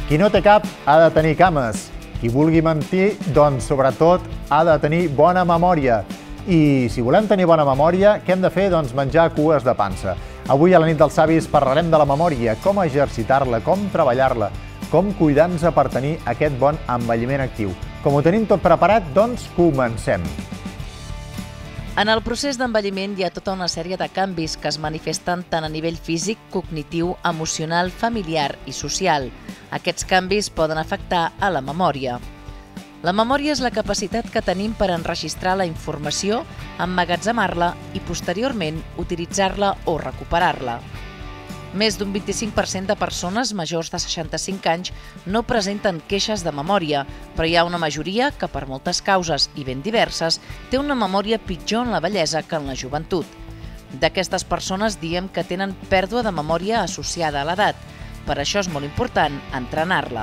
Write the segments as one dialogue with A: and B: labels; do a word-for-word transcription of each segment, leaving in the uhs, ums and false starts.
A: Qui no té cap ha de tenir cames. Qui vulgui mentir, doncs, sobretot, ha de tenir bona memòria. I si volem tenir bona memòria, què hem de fer? Doncs menjar cues de pansa. Avui a la nit dels savis parlarem de la memòria, com exercitar-la, com treballar-la, com cuidar-nos per tenir aquest bon envelliment actiu. Com ho tenim tot preparat, doncs comencem.
B: En el procés d'envelliment hi ha tota una sèrie de canvis que es manifesten tant a nivell físic, cognitiu, emocional, familiar i social. Aquests canvis poden afectar a la memòria. La memòria és la capacitat que tenim per enregistrar la informació, emmagatzemar-la i, posteriorment, utilitzar-la o recuperar-la. Més d'un vint-i-cinc per cent de persones majors de seixanta-cinc anys no presenten queixes de memòria, però hi ha una majoria que, per moltes causes i ben diverses, té una memòria pitjor en la vellesa que en la joventut. D'aquestes persones diem que tenen pèrdua de memòria associada a l'edat. Per això és molt important entrenar-la.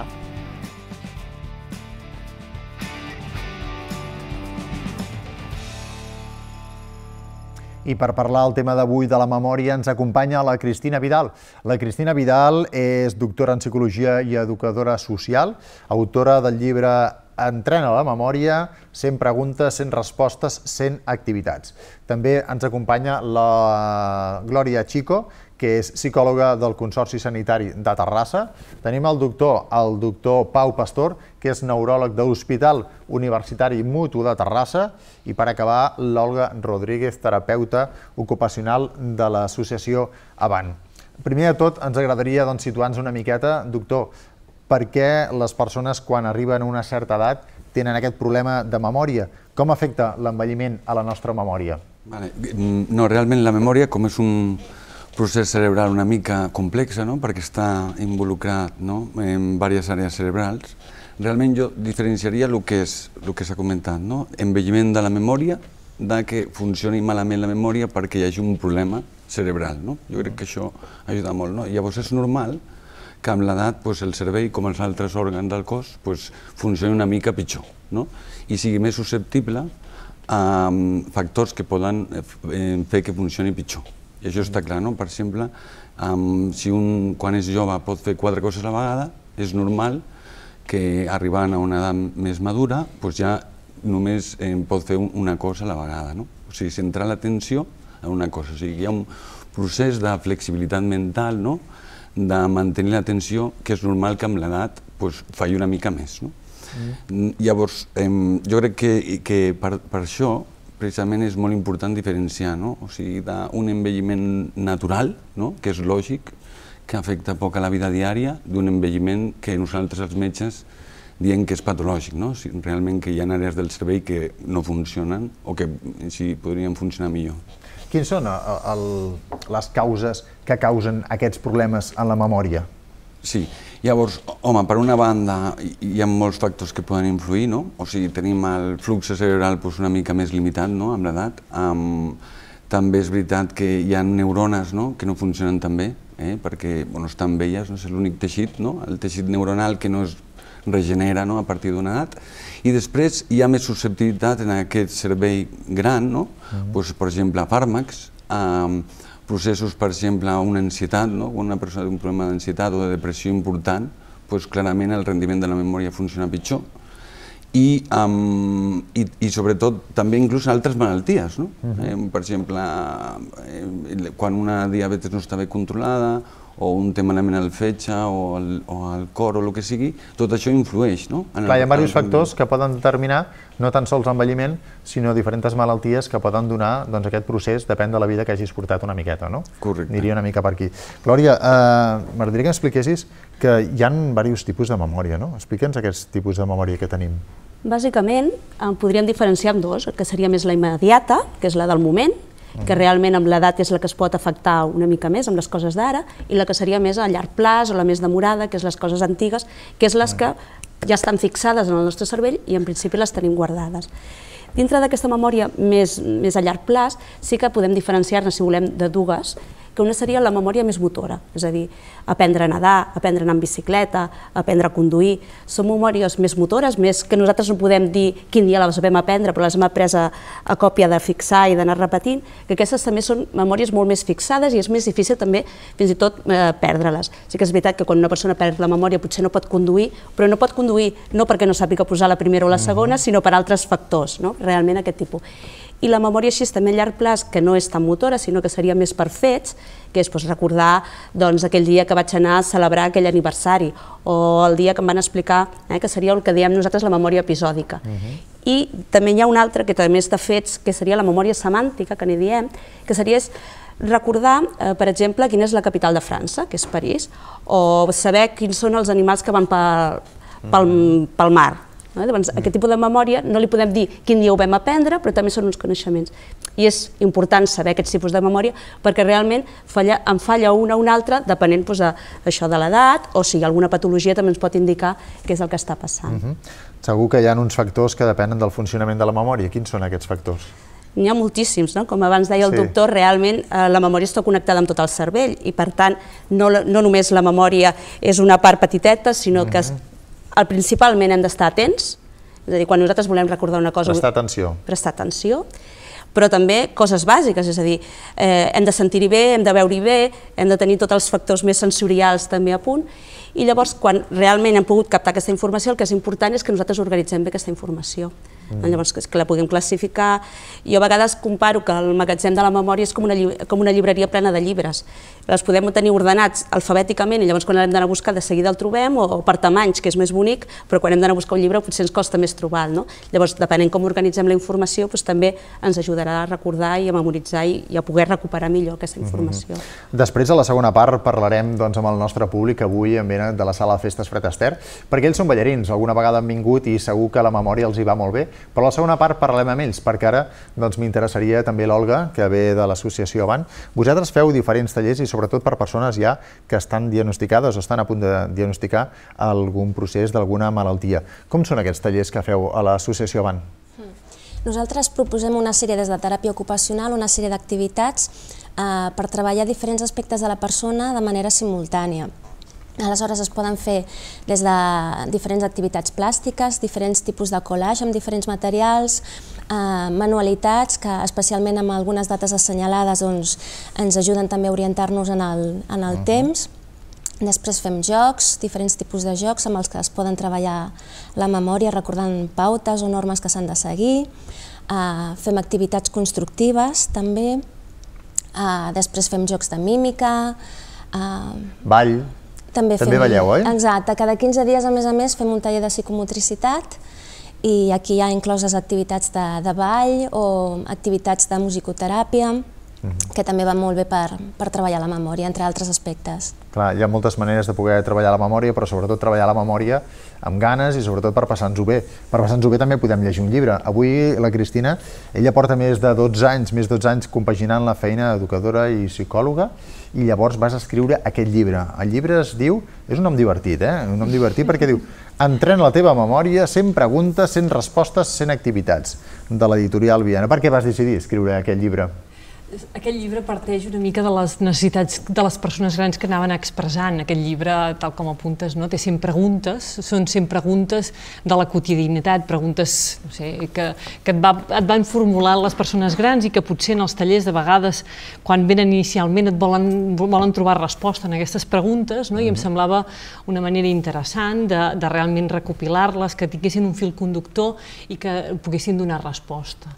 A: I per parlar del tema d'avui de la memòria ens acompanya la Cristina Vidal. La Cristina Vidal és doctora en Psicologia i educadora social, autora del llibre Entrena la memòria, cent preguntes, cent respostes, cent activitats. També ens acompanya la Glòria Chico, que és psicòloga del Consorci Sanitari de Terrassa. Tenim el doctor, el doctor Pau Pastor, que és neuròleg de l'Hospital Universitari Mutu de Terrassa. I per acabar, l'Olga Rodríguez, terapeuta ocupacional de l'associació Avant. Primer de tot, ens agradaria situar-nos una miqueta, doctor, per què les persones, quan arriben a una certa edat, tenen aquest problema de memòria? Com afecta l'envelliment a la nostra memòria?
C: No, realment la memòria, com és un procés cerebral una mica complex, perquè està involucrat en diverses àrees cerebrals, realment jo diferenciaria el que s'ha comentat, envelliment de la memòria, que funcioni malament la memòria perquè hi hagi un problema cerebral. Jo crec que això ajuda molt. Llavors és normal que amb l'edat el cervell, com els altres òrgans del cos, funcioni una mica pitjor i sigui més susceptible a factors que poden fer que funcioni pitjor. I això està clar, no? Per exemple, si un quan és jove pot fer quatre coses a la vegada, és normal que arribant a una edat més madura ja només pot fer una cosa a la vegada, no? O sigui, centrar l'atenció en una cosa. O sigui, hi ha un procés de flexibilitat mental, no? De mantenir l'atenció, que és normal que amb l'edat falli una mica més, no? Llavors, jo crec que per això precisament és molt important diferenciar, o sigui, d'un envelliment natural, que és lògic, que afecta poc a la vida diària, d'un envelliment que nosaltres els metges diem que és patològic, realment que hi ha àrees del cervell que no funcionen o que podrien funcionar millor.
A: Quines són les causes que causen aquests problemes en la memòria?
C: Sí, llavors, home, per una banda hi ha molts factors que poden influir, no? O sigui, tenim el flux cerebral una mica més limitat amb l'edat. També és veritat que hi ha neurones que no funcionen tan bé, perquè estan velles, és l'únic teixit, el teixit neuronal que no es regenera a partir d'una edat. I després hi ha més susceptibilitat en aquest cervell gran, per exemple, a fàrmacs, processos, per exemple, una ansietat, una persona té un problema d'ansietat o de depressió important, clarament el rendiment de la memòria funciona pitjor. I sobretot també inclús altres malalties. Per exemple, quan una diabetes no està bé controlada o un té malament el fetge o el cor o el que sigui, tot això influeix.
A: Clar, hi ha diversos factors que poden determinar no tan sols envelliment, sinó diferents malalties que poden donar aquest procés, depèn de la vida que hagis portat una miqueta, no?
C: Correcte.
A: Aniria una mica per aquí. Glòria, m'agradaria que expliquessis que hi ha diversos tipus de memòria, no? Explica'ns aquests tipus de memòria que tenim.
D: Bàsicament, en podríem diferenciar en dos, que seria més la immediata, que és la del moment, que realment amb l'edat és la que es pot afectar una mica més amb les coses d'ara, i la que seria més a llarg plaç o la més demorada, que és les coses antigues, que és les que ja estan fixades en el nostre cervell i en principi les tenim guardades. Dintre d'aquesta memòria més, més a llarg plaç sí que podem diferenciar-ne, si volem, de dues, que una seria la memòria més motora, és a dir, aprendre a nedar, aprendre a anar en bicicleta, aprendre a conduir. Són memòries més motores, més que nosaltres no podem dir quin dia les vam aprendre, però les hem après a, a còpia de fixar i d'anar repetint, que aquestes també són memòries molt més fixades i és més difícil també, fins i tot, eh, perdre-les. Sí que és veritat que quan una persona perd la memòria potser no pot conduir, però no pot conduir no perquè no sàpiga posar la primera o la segona, sinó per altres factors, no? Realment aquest tipus. I la memòria així també a llarg plaç, que no és tan motora, sinó que seria més per fets, que és doncs, recordar doncs, aquell dia que vaig anar a celebrar aquell aniversari, o el dia que em van explicar, eh, que seria el que diem nosaltres la memòria episòdica. Uh-huh. I també hi ha una altra, que també és de fets, que seria la memòria semàntica, que n'hi diem, que seria recordar, eh, per exemple, quina és la capital de França, que és París, o saber quins són els animals que van pel, pel, pel mar. Llavors, aquest tipus de memòria no li podem dir quin dia ho vam aprendre, però també són uns coneixements. I és important saber aquests tipus de memòria perquè realment falla, en falla una o una altra depenent doncs, de, això de l'edat o si hi ha alguna patologia també ens pot indicar què és el que està passant.
A: Uh-huh. Segur que hi ha uns factors que depenen del funcionament de la memòria. Quins són aquests factors?
D: N'hi ha moltíssims, no? Com abans deia el sí. doctor, realment eh, la memòria està connectada amb tot el cervell i per tant no, no només la memòria és una part petiteta, sinó que uh-huh. El, principalment hem d'estar atents, és a dir, quan nosaltres volem recordar una cosa...
A: Prestar atenció.
D: Prestar atenció, però també coses bàsiques, és a dir, eh, hem de sentir-hi bé, hem de veure-hi bé, hem de tenir tots els factors més sensorials també a punt, i llavors, quan realment hem pogut captar aquesta informació, el que és important és que nosaltres organitzem bé aquesta informació. Mm. Llavors, que la puguem classificar. Jo a vegades comparo que el magatzem de la memòria és com una, com una llibreria plena de llibres. Les podem tenir ordenats alfabèticament i llavors quan hem d'anar a buscar de seguida el trobem, o, o per tamanys, que és més bonic, però quan hem d'anar a buscar un llibre potser ens costa més trobar. No? Llavors, depenent com organitzem la informació, doncs, també ens ajudarà a recordar i a memoritzar i, i a poder recuperar millor aquesta informació.
A: Mm-hmm. Després, a la segona part, parlarem doncs, amb el nostre públic avui en venen de la sala de festes Fred Astaire, perquè ells són ballarins, alguna vegada han vingut i segur que la memòria els hi va molt bé, però a la segona part parlarem amb ells, perquè ara doncs, m'interessaria també l'Olga, que ve de l'associació Avant. Vosaltres feu diferents tallers i sobretot per persones ja que estan diagnosticades o estan a punt de diagnosticar algun procés d'alguna malaltia. Com són aquests tallers que feu a l'associació Avant?
E: Nosaltres proposem una sèrie des de teràpia ocupacional, una sèrie d'activitats eh, per treballar diferents aspectes de la persona de manera simultània. Aleshores es poden fer des de diferents activitats plàstiques, diferents tipus de collage amb diferents materials, eh, manualitats que especialment amb algunes dates assenyalades doncs, ens ajuden també a orientar-nos en el, en el uh-huh. temps. Després fem jocs, diferents tipus de jocs amb els que es poden treballar la memòria recordant pautes o normes que s'han de seguir. Eh, fem activitats constructives també. Eh, després fem jocs de mímica. Eh,
A: Ball.
E: També,
A: També fem, balleu, oi?
E: Exacte. Cada quinze dies, a més a més, fem un taller de psicomotricitat i aquí hi ha incloses activitats de, de ball o activitats de musicoteràpia, mm-hmm. que també van molt bé per, per treballar la memòria, entre altres aspectes.
A: Clar, hi ha moltes maneres de poder treballar la memòria, però sobretot treballar la memòria amb ganes i sobretot per passar-nos-ho bé. Per passar-nos-ho bé també podem llegir un llibre. Avui la Cristina, ella porta més de dotze anys, més de dotze anys compaginant la feina d'educadora i psicòloga, i llavors vas escriure aquest llibre. El llibre es diu, és un nom divertit, eh? Un nom divertit perquè diu Entrena la teva memòria, cent preguntes, cent respostes, cent activitats, de l'editorial Viana. Per què vas decidir escriure aquest llibre?
F: Aquest llibre parteix una mica de les necessitats de les persones grans que anaven expressant. Aquest llibre, tal com apuntes, no? Té cent preguntes, són cent preguntes de la quotidianitat, preguntes no sé, que, que et, va, et van formular les persones grans i que potser en els tallers de vegades, quan venen inicialment, et volen, volen trobar resposta en aquestes preguntes, no? I em semblava una manera interessant de, de realment recopilar-les, que tinguessin un fil conductor i que poguessin donar resposta.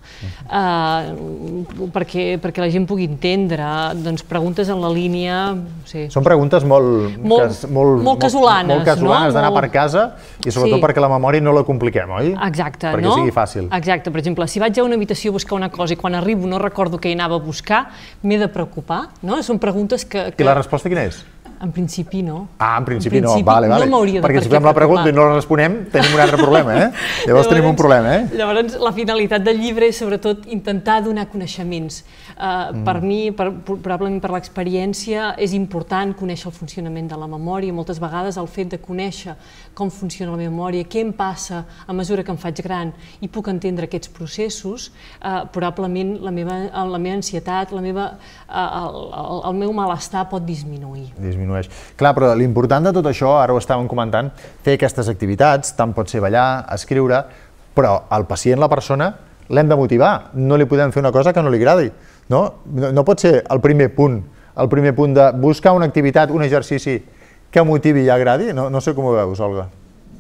F: Uh, perquè, perquè que la gent pugui entendre, doncs preguntes en la línia... Sí.
A: Són preguntes molt...
F: Molt, cas, molt, molt casolanes,
A: molt casolanes, no? D'anar per casa i sobretot sí. perquè la memòria no la compliquem, oi?
F: Exacte,
A: perquè
F: no?
A: sigui fàcil.
F: Exacte, per exemple, si vaig a una habitació a buscar una cosa i quan arribo no recordo què hi anava a buscar, m'he de preocupar, no? Són preguntes que... que...
A: I la resposta quina és?
F: En principi no.
A: Ah, en principi no, vale, vale.
F: No m'hauria de
A: perquè si fem la pregunta i no la responem, tenim un altre problema, eh? Llavors, llavors tenim un problema, eh?
F: Llavors, la finalitat del llibre és sobretot intentar donar coneixements. Uh, mm. Per mi, per, probablement per l'experiència, és important conèixer el funcionament de la memòria. Moltes vegades el fet de conèixer com funciona la memòria, què em passa a mesura que em faig gran i puc entendre aquests processos, uh, probablement la meva, la meva ansietat, la meva, uh, el, el, el meu malestar pot disminuir.
A: Disminuir. Clar, però l'important de tot això, ara ho estàvem comentant, fer aquestes activitats, tant pot ser ballar, escriure, però el pacient, la persona, l'hem de motivar. No li podem fer una cosa que no li agradi. No, no pot ser el primer punt, el primer punt de buscar una activitat, un exercici que motivi i agradi. No, no sé com ho veus, Olga.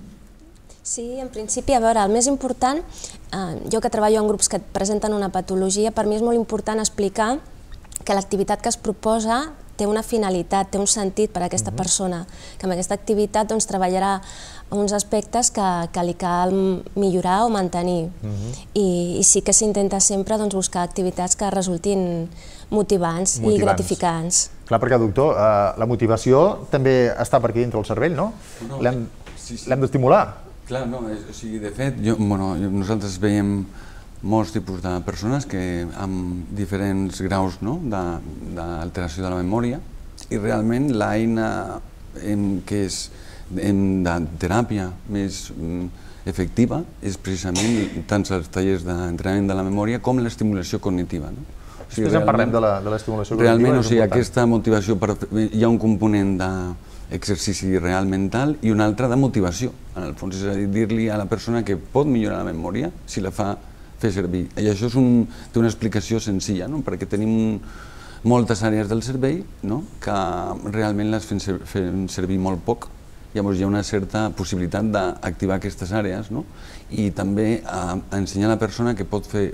E: Sí, en principi, a veure, el més important, eh, jo que treballo en grups que presenten una patologia, per mi és molt important explicar que l'activitat que es proposa té una finalitat, té un sentit per a aquesta persona, que amb aquesta activitat doncs, treballarà uns aspectes que, que li cal millorar o mantenir. I, i sí que s'intenta sempre doncs, buscar activitats que resultin motivants, motivants i gratificants.
A: Clar, perquè, doctor, eh, la motivació també està per aquí dintre el cervell, no?
C: no
A: L'hem
C: sí, sí.
A: d'estimular.
C: Clar, no, o sigui, de fet, jo, bueno, nosaltres veiem molts tipus de persones que amb diferents graus no, d'alteració de, de la memòria i realment l'eina que és de teràpia més efectiva és precisament tant els tallers d'entrenament de la memòria com l'estimulació cognitiva. No?
A: O sigui, Després en parlem de l'estimulació cognitiva.
C: Realment, o sigui, aquesta motivació, per, hi ha un component d'exercici real mental i un altre de motivació. En el fons, és a dir, dir-li a la persona que pot millorar la memòria si la fa fer servir. I això és un, té una explicació senzilla, no? Perquè tenim moltes àrees del cervell no? Que realment les fem, ser, fem servir molt poc. Llavors hi ha una certa possibilitat d'activar aquestes àrees no? I també a, a ensenyar a la persona que pot fer,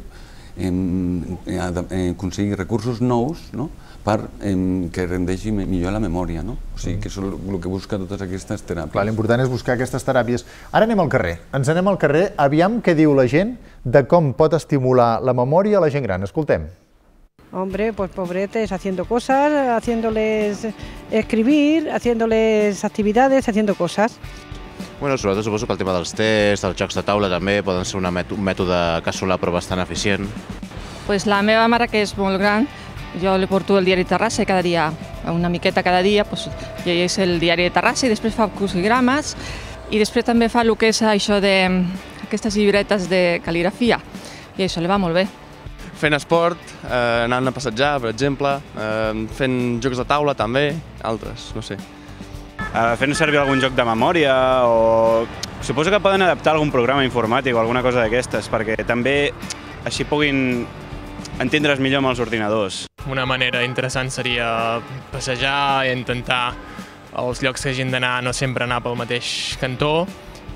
C: eh, a, a aconseguir recursos nous no? Per eh, que rendeixi millor la memòria. No? O sigui, que és el, el que busca totes aquestes teràpies.
A: Clar, l'important és buscar aquestes teràpies. Ara anem al carrer. Ens anem al carrer, aviam què diu la gent de com pot estimular la memòria a la gent gran. Escoltem.
G: Hombre, pues pobretes, haciendo cosas, haciéndoles escribir, haciéndoles actividades, haciendo cosas.
H: Bueno, sobretot suposo que el tema dels tests, els jocs de taula també poden ser un mètode casolà però bastant eficient.
I: Pues la meva mare, que és molt gran, jo li porto el diari de Terrassa i cada dia, una miqueta cada dia, pues, llegeix el diari de Terrassa i després fa crucigrames i després també fa el que és això d'aquestes llibretes de cal·ligrafia i això li va molt bé.
J: Fent esport, eh, anant a passejar, per exemple, eh, fent jocs de taula també, altres, no sé.
K: Eh, fent servir algun joc de memòria o... Suposo que poden adaptar algun programa informàtic o alguna cosa d'aquestes perquè també així puguin entendre's millor amb els ordinadors.
L: Una manera interessant seria passejar i intentar els llocs que hagin d'anar no sempre anar pel mateix cantó,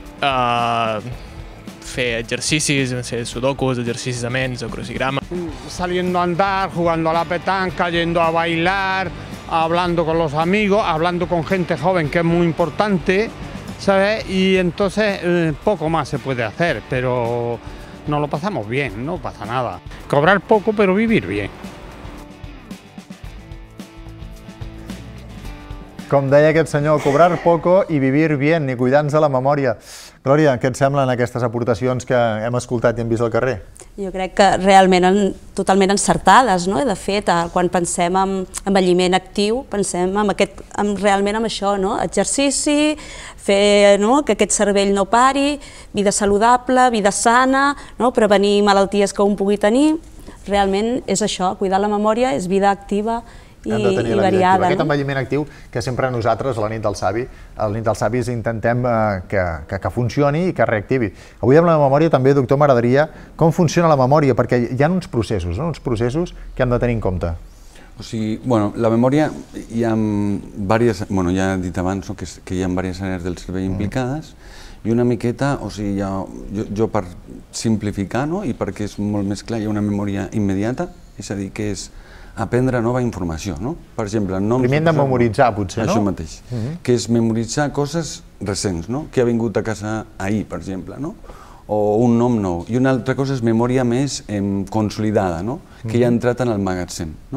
L: eh, fer exercicis, no sé, sudokus, exercicis de ments o crucigramas.
M: Saliendo a andar, jugando a la petanca, yendo a bailar, hablando con los amigos, hablando con gente joven, que es muy importante, ¿sabes? Y entonces eh, poco más se puede hacer, pero nos lo pasamos bien, no pasa nada. Cobrar poco, pero vivir bien.
A: Com deia aquest senyor, cobrar poco i vivir bien, i cuidar-nos de la memòria. Glòria, què et semblen aquestes aportacions que hem escoltat i hem vist al carrer?
D: Jo crec que realment totalment encertades, no? De fet, quan pensem en envelliment actiu, pensem en aquest, en, realment en això, no? Exercici, fer no? Que aquest cervell no pari, vida saludable, vida sana, no? Prevenir malalties que un pugui tenir. Realment és això, cuidar la memòria és vida activa i, i variada.
A: Aquest envelliment actiu que sempre nosaltres, a la nit del savi, a la nit dels savis intentem eh, que, que, que funcioni i que reactivi. Avui amb la memòria també, doctor, m'agradaria com funciona la memòria, perquè hi ha uns processos, no? Uns processos que hem de tenir en compte.
C: O sigui, bueno, la memòria, hi ha diverses, bueno, ja he dit abans no, que, que hi ha diverses àrees del cervell implicades, i una miqueta, o sigui, ha, jo, jo per simplificar, no, i perquè és molt més clar, hi ha una memòria immediata, és a dir, que és aprendre nova informació, no? Per exemple, noms...
A: Primer hem de memoritzar, potser, no?
C: Això mateix, uh -huh. que és memoritzar coses recents, no? Que ha vingut a casa ahir, per exemple, no? O un nom nou. I una altra cosa és memòria més eh, consolidada, no? Que ja ha entrat en el magatzem, no?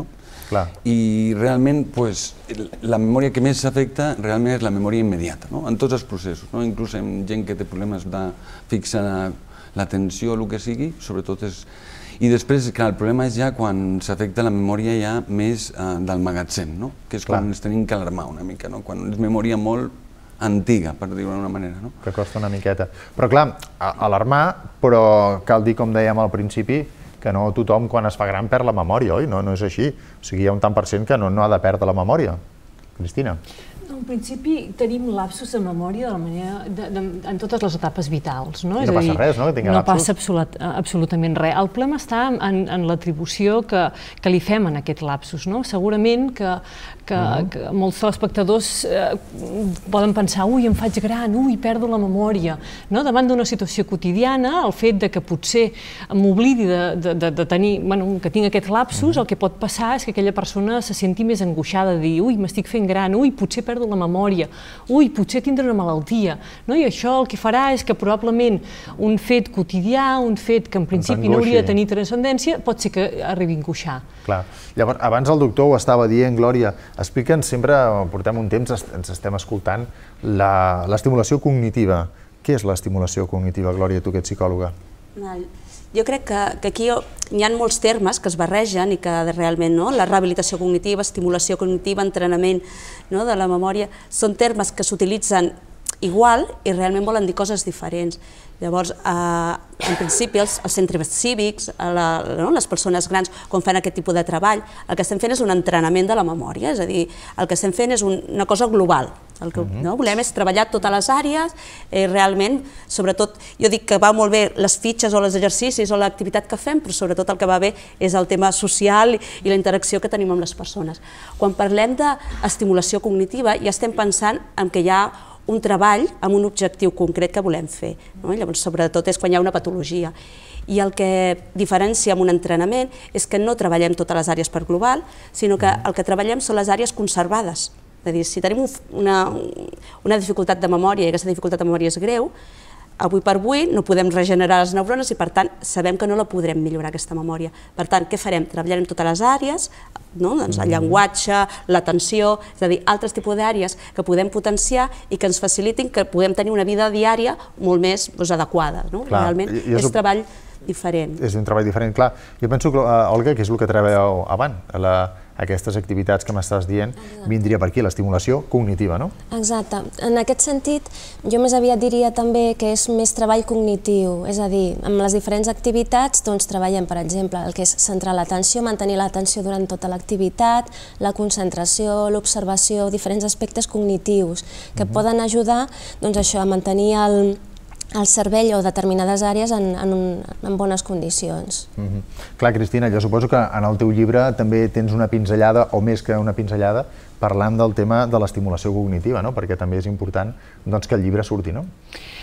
C: I realment la memòria que més s'afecta realment és la memòria immediata, en tots els processos, inclús en gent que té problemes de fixar l'atenció o el que sigui, sobretot és... I després, clar, el problema és ja quan s'afecta la memòria ja més del magatzem, que és quan ens tenim que alarmar una mica, quan és memòria molt antiga, per dir-ho d'una manera.
A: Que costa una miqueta. Però clar, alarmar, però cal dir, com dèiem al principi, que no tothom quan es fa gran perd la memòria, oi? No és així. O sigui, hi ha un tant per cent que no ha de perdre la memòria. Cristina.
F: En principi tenim lapsus de memòria de la manera en totes les etapes vitals.
A: No passa res, no?
F: No passa absolutament res. El problema està en l'atribució que li fem en aquest lapsus. Segurament que molts espectadors poden pensar ui, em faig gran, ui, perdo la memòria. Davant d'una situació quotidiana, el fet que potser m'oblidi de tenir, que tinc aquest lapsus, el que pot passar és que aquella persona se senti més angoixada, de dir, ui, m'estic fent gran, ui, potser perdo la memòria, ui, potser tindré una malaltia. I això el que farà és que probablement un fet quotidià, un fet que en principi no hauria de tenir transcendència, pot ser que arribi a angoixar.
A: Clar. Llavors, abans el doctor ho estava dient, Glòria, explica'ns sempre, portem un temps, ens estem escoltant, l'estimulació cognitiva. Què és l'estimulació cognitiva, Glòria, tu que ets psicòloga?
D: Jo crec que aquí hi ha molts termes que es barregen i que realment la rehabilitació cognitiva, estimulació cognitiva, entrenament de la memòria, són termes que s'utilitzen igual i realment volen dir coses diferents. Llavors, en principi, els centres cívics, les persones grans, quan fan aquest tipus de treball, el que estem fent és un entrenament de la memòria, és a dir, el que estem fent és una cosa global. El que volem és treballar totes les àrees, realment, sobretot, jo dic que va molt bé les fitxes o els exercicis o l'activitat que fem, però sobretot el que va bé és el tema social i la interacció que tenim amb les persones. Quan parlem d'estimulació cognitiva, ja estem pensant en que hi ha un treball amb un objectiu concret que volem fer. Llavors, sobretot és quan hi ha una patologia. I el que diferencia amb un entrenament és que no treballem totes les àrees per global, sinó que el que treballem són les àrees conservades. És a dir, si tenim una dificultat de memòria i aquesta dificultat de memòria és greu, avui per avui no podem regenerar les neurones i, per tant, sabem que no la podrem millorar, aquesta memòria. Per tant, què farem? Treballarem totes les àrees, el llenguatge, l'atenció, és a dir, altres tipus d'àrees que podem potenciar i que ens facilitin que puguem tenir una vida diària molt més adequada. Realment és un treball diferent.
A: És un treball diferent, clar. Jo penso, Olga, que és el que treballeu abans, aquestes activitats que m'estàs dient, vindria per aquí, l'estimulació cognitiva, no?
E: Exacte. En aquest sentit, jo més aviat diria també que és més treball cognitiu, és a dir, amb les diferents activitats treballem, per exemple, el que és centrar l'atenció, mantenir l'atenció durant tota l'activitat, la concentració, l'observació, diferents aspectes cognitius que poden ajudar a mantenir el el cervell o determinades àrees en bones condicions.
A: Clar, Cristina, jo suposo que en el teu llibre també tens una pinzellada, o més que una pinzellada, parlant del tema de l'estimulació cognitiva, perquè també és important que el llibre surti, no?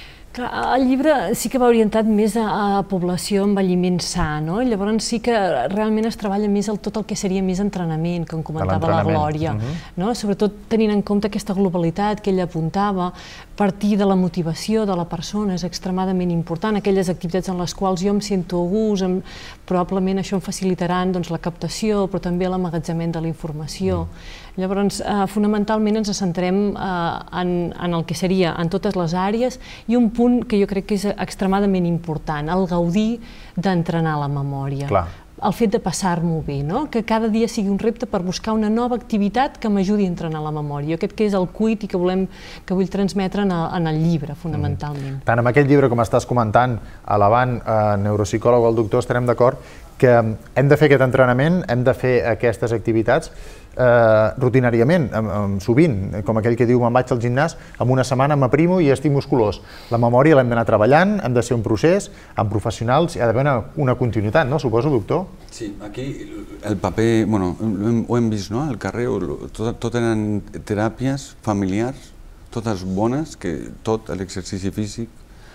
F: El llibre sí que va orientat més a població envelliment sa, llavors sí que realment es treballa més tot el que seria més entrenament, com comentava la Glòria, sobretot tenint en compte aquesta globalitat que ella apuntava, partir de la motivació de la persona és extremadament important, aquelles activitats en les quals jo em sento a gust, probablement això em facilitaran la captació, però també l'emmagatzemament de la informació. Llavors, fonamentalment ens centrem en el que seria en totes les àrees i un punt que jo crec que és extremadament important, el gaudir d'entrenar la memòria. El fet de passar-m'ho bé, que cada dia sigui un repte per buscar una nova activitat que m'ajudi a entrenar la memòria. Aquest que és el cuit i que vull transmetre en el llibre, fonamentalment.
A: Tant amb aquest llibre com estàs comentant, Alabant, neuropsicòleg o el doctor, estarem d'acord que hem de fer aquest entrenament, hem de fer aquestes activitats rutinàriament, sovint, com aquell que diu me'n vaig al gimnàs, en una setmana m'aprimo i estic musculós. La memòria l'hem d'anar treballant, hem de ser un procés, amb professionals, hi ha d'haver una continuïtat, no? Suposo, doctor?
C: Sí, aquí el paper, bueno, ho hem vist, no?, al carrer, tot eren teràpies familiars, totes bones, que tot l'exercici físic,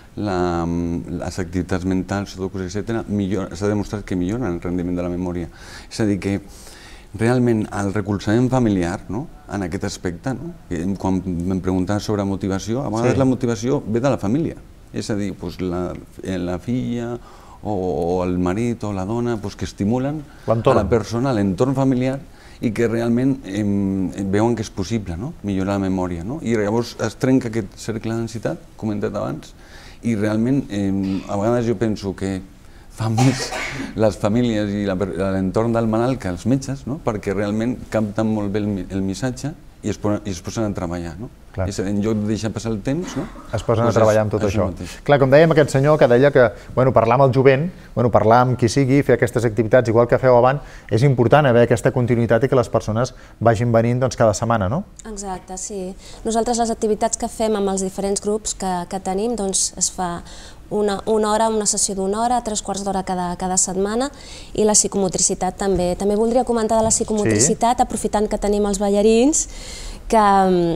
C: les activitats mentals, sudokus, etcètera, s'ha demostrat que milloren el rendiment de la memòria. És a dir, que realment el recolzament familiar en aquest aspecte, quan em preguntaven sobre motivació, a vegades la motivació ve de la família. És a dir, la filla o el marit o la dona que estimulen a la persona, a l'entorn familiar, i que realment veuen que és possible millorar la memòria. I llavors es trenca aquest cercle d'ansietat, comentat abans, i realment a vegades jo penso que fan més les famílies i l'entorn del malalt que els metges, perquè realment capten molt bé el missatge i es posen a treballar. En lloc de deixar passar el temps...
A: Es posen a treballar amb tot això. Clar, com dèiem, aquest senyor que deia que parlar amb el jovent, parlar amb qui sigui, fer aquestes activitats, igual que feu abans, és important haver aquesta continuïtat i que les persones vagin venint cada setmana, no?
E: Exacte, sí. Nosaltres les activitats que fem amb els diferents grups que tenim, doncs es fa una hora, una sessió d'una hora, tres quarts d'hora cada setmana, i la psicomotricitat també. També voldria comentar de la psicomotricitat, aprofitant que tenim els ballarins, que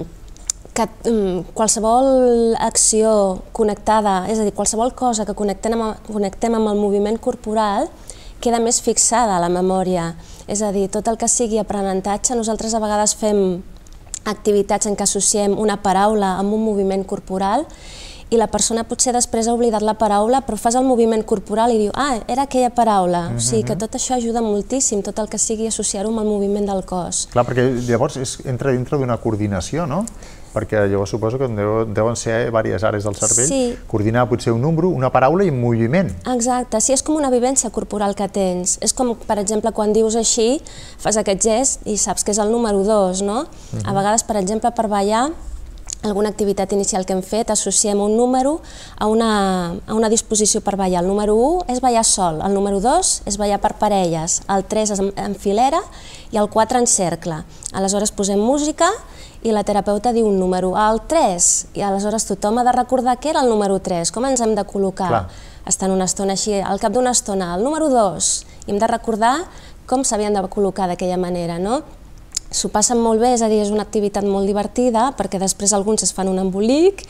E: qualsevol acció connectada, és a dir, qualsevol cosa que connectem amb el moviment corporal queda més fixada a la memòria. És a dir, tot el que sigui aprenentatge, nosaltres a vegades fem activitats en què associem una paraula amb un moviment corporal i la persona potser després ha oblidat la paraula, però fas el moviment corporal i diu, ah, era aquella paraula. O sigui que tot això ajuda moltíssim, tot el que sigui associar-ho amb el moviment del cos.
A: Clar, perquè llavors entra dintre d'una coordinació, no? Perquè llavors suposo que deuen ser diverses àrees del cervell, coordinar potser un número, una paraula i un moviment.
E: Exacte, sí, és com una vivència corporal que tens. És com, per exemple, quan dius així, fas aquest gest i saps que és el número dos, no? A vegades, per exemple, per ballar, alguna activitat inicial que hem fet, associem un número a una disposició per ballar. El número u és ballar sol, el número dos és ballar per parelles, el tres és en filera i el quatre en cercle. Aleshores posem música i la terapeuta diu un número, el tres, i aleshores tothom ha de recordar què era el número tres, com ens hem de col·locar. Estant una estona així, al cap d'una estona, el número dos, i hem de recordar com s'havien de col·locar d'aquella manera, no? S'ho passen molt bé, és a dir, és una activitat molt divertida, perquè després alguns es fan un embolic,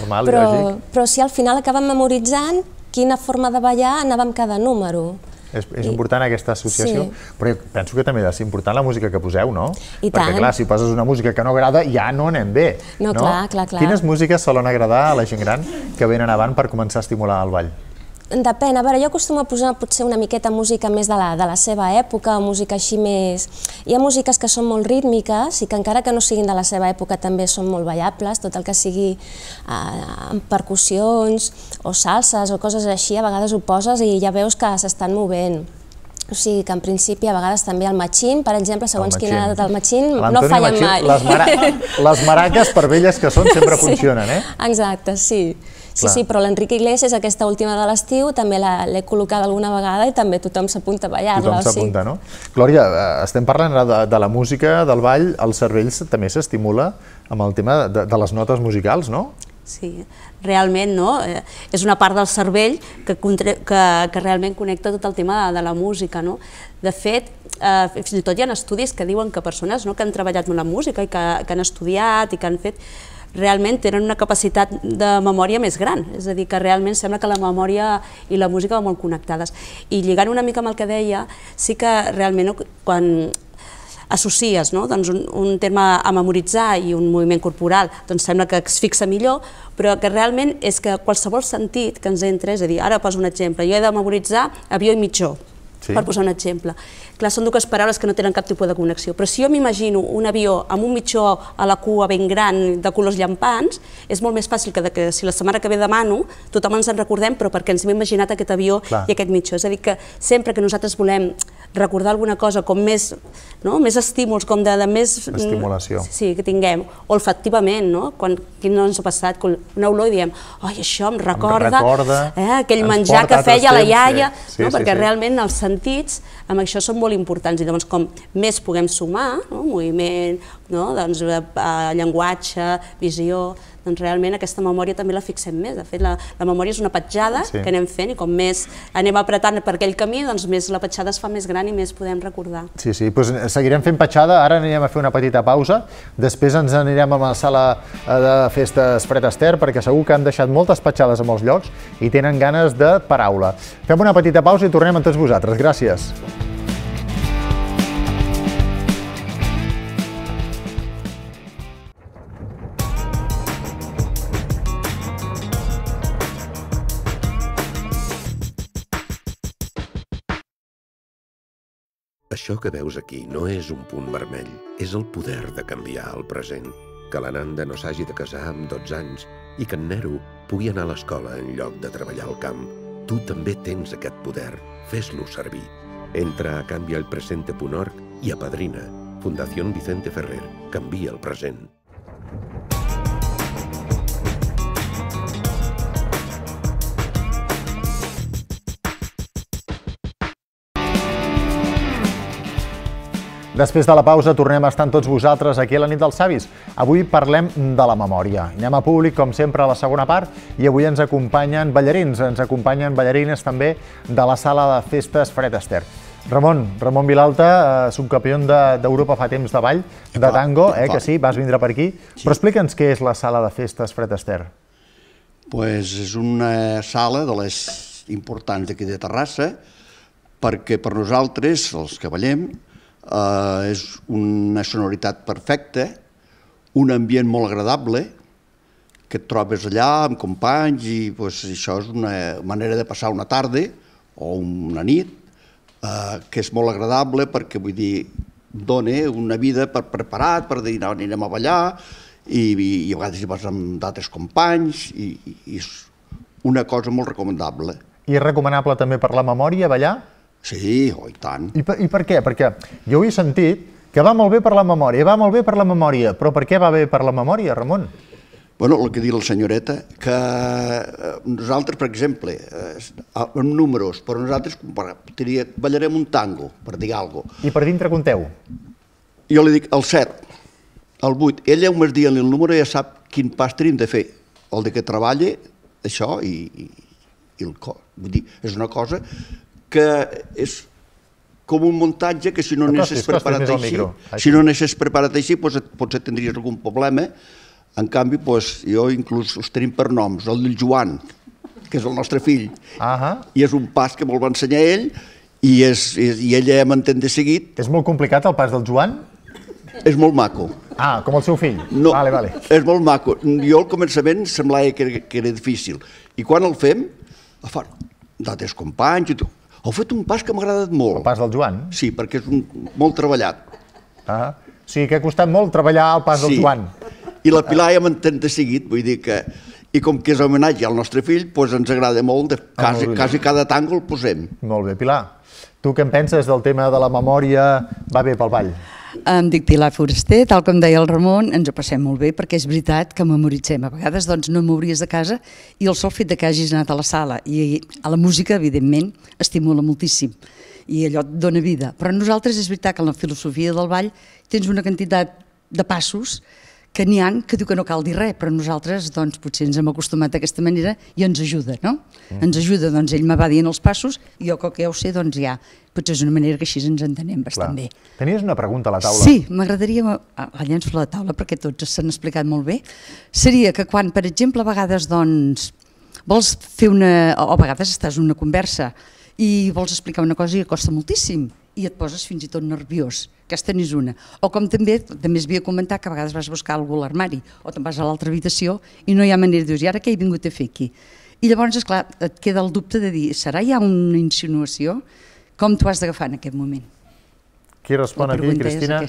E: però si al final acaben memoritzant quina forma de ballar anava amb cada número.
A: És important aquesta associació, però penso que també és important la música que poseu, no?
E: I tant.
A: Perquè clar, si poses una música que no agrada, ja no anem bé.
E: No, clar, clar, clar.
A: Quines músiques solen agradar a la gent gran que venen avant per començar a estimular el ball?
E: Depèn, a veure, jo acostumo a posar potser una miqueta música més de la seva època, música així més... Hi ha músiques que són molt rítmiques i que encara que no siguin de la seva època també són molt ballables, tot el que sigui amb percussions o salses o coses així, a vegades ho poses i ja veus que s'estan movent. O sigui que en principi a vegades també el matxín, per exemple, segons quina edat del matxín, no fallen mai.
A: Les maraques, per velles que són, sempre funcionen, eh?
E: Exacte, sí. Sí, sí, però l'Enrique Iglesias, aquesta última de l'estiu, també l'he col·locada alguna vegada i també tothom s'apunta a ballar-la.
A: Tothom s'apunta, no? Glòria, estem parlant de la música, del ball, el cervell també s'estimula amb el tema de les notes musicals, no?
D: Sí, realment, no? És una part del cervell que realment connecta tot el tema de la música, no? De fet, fins i tot hi ha estudis que diuen que persones que han treballat amb la música i que han estudiat i que han fet realment tenen una capacitat de memòria més gran, és a dir, que realment sembla que la memòria i la música van molt connectades. I lligant una mica amb el que deia, sí que realment quan associes un terme a memoritzar i un moviment corporal, doncs sembla que es fixa millor, però que realment és que qualsevol sentit que ens entra, és a dir, ara poso un exemple, jo he de memoritzar avió i mitjó, per posar un exemple. Clar, són dues paraules que no tenen cap tipus de connexió, però si jo m'imagino un avió amb un mitjó a la cua ben gran de colors llampants, és molt més fàcil que si la setmana que ve demano, tothom ens en recordem, però perquè ens hem imaginat aquest avió i aquest mitjó. És a dir, que sempre que nosaltres volem recordar alguna cosa com més estímuls, com de més...
A: estimulació.
D: Sí, que tinguem, olfactivament, no? Quan no ens ha passat una olor i diem, ai, això em recorda aquell menjar que feia la iaia, perquè realment els sentits amb això són molt importants i llavors com més puguem sumar, moviment, llenguatge, visió, doncs realment aquesta memòria també la fixem més. De fet, la memòria és una petjada que anem fent i com més anem apretant per aquell camí, doncs més la petjada es fa més gran i més podem recordar.
A: Sí, sí, doncs seguirem fent petjada, ara anirem a fer una petita pausa, després ens anirem a la sala de festes Fred Astaire perquè segur que han deixat moltes petjades a molts llocs i tenen ganes de paraula. Fem una petita pausa i tornem amb tots vosaltres. Gràcies.
N: Això que veus aquí no és un punt vermell, és el poder de canviar el present. Que la Nanda no s'hagi de casar amb dotze anys i que en Nero pugui anar a l'escola en lloc de treballar al camp. Tu també tens aquest poder, fes-lo servir. Entra a canviaelpresente punt org i apadrina. Fundació Vicente Ferrer. Canvia el present.
A: Després de la pausa tornem a estar amb tots vosaltres aquí a la nit dels savis. Avui parlem de la memòria. Anem a públic, com sempre, a la segona part, i avui ens acompanyen ballarins, ens acompanyen ballarines també de la sala de festes Fred Astaire. Ramon, Ramon Vilalta, subcampió d'Europa fa temps de ball, de tango, eh, que sí, vas vindre per aquí. Però explica'ns què és la sala de festes Fred Astaire.
O: Pues és una sala de les importants d'aquí de Terrassa, perquè per nosaltres, els que ballem, Uh, és una sonoritat perfecta, un ambient molt agradable, que et trobes allà amb companys i pues, això és una manera de passar una tarda o una nit uh, que és molt agradable perquè vull dir, dona una vida per preparat, per dir no, anirem a ballar i, i, i a vegades hi vas amb d'altres companys i, i és una cosa molt recomanable.
A: I és recomanable també per la memòria ballar?
O: Sí, oh, i tant.
A: I per, I per què? Perquè jo ho he sentit que va molt bé per la memòria, va molt bé per la memòria, però per què va bé per la memòria, Ramon?
O: Bueno, el que diu la senyoreta, que nosaltres, per exemple, amb números, però nosaltres ballarem un tango, per dir alguna cosa.
A: I per dintre compteu?
O: Jo li dic el set, el vuit. Ella un mes dia en el número ja sap quin pas tenim de fer. El de que treballa, això, i, i, i el cor. Vull dir, és una cosa que és com un muntatge que si no n'haguessis preparat així, si no n'haguessis preparat així, potser tindries algun problema. En canvi, jo inclús els tenim per noms. El del Joan, que és el nostre fill, i és un pas que me'l va ensenyar ell, i ell ja m'entén de seguit.
A: És molt complicat el pas del Joan?
O: És molt maco.
A: Ah, com el seu fill?
O: No,
A: vale, vale.
O: És molt maco. Jo al començament semblava que era difícil. I quan el fem, d'altres companys, heu fet un pas que m'ha agradat molt.
A: El pas del Joan?
O: Sí, perquè és molt treballat.
A: Ah, o sigui que ha costat molt treballar el pas del Joan.
O: I la Pilar ja m'entén de seguit, vull dir que... I com que és homenatge al nostre fill, doncs ens agrada molt, quasi cada tango el posem.
A: Molt bé, Pilar. Tu què en penses del tema de la memòria? Va bé pel ball?
P: Em dic Pilar Foraster, tal com deia el Ramon, ens ho passem molt bé perquè és veritat que memoritzem. A vegades doncs, no m'obries de casa i el sol fet que hagis anat a la sala i a la música, evidentment, estimula moltíssim i allò et dona vida. Però nosaltres és veritat que en la filosofia del ball tens una quantitat de passos que n'hi ha que diu que no cal dir res, però nosaltres doncs, potser ens hem acostumat d'aquesta manera i ens ajuda, no? Mm. Ens ajuda, doncs ell me va dient els passos i jo, com que ja ho sé, doncs ja, potser és una manera que així ens entenem bastant
A: Clar.
P: bé.
A: Tenies una pregunta a la taula?
P: Sí, m'agradaria, la llenço a la taula perquè tots s'han explicat molt bé, seria que quan, per exemple, a vegades doncs, vols fer una, o a vegades estàs en una conversa i vols explicar una cosa i costa moltíssim i et poses fins i tot nerviós. Aquesta n'és una. O com també, també es havia comentat que a vegades vas buscar alguna a l'armari o te'n vas a l'altra habitació i no hi ha manera de dir, i ara què he vingut a fer aquí? I llavors, esclar, et queda el dubte de dir, serà ja una insinuació? Com t'ho has d'agafar en aquest moment?
A: Qui respon aquí, Cristina?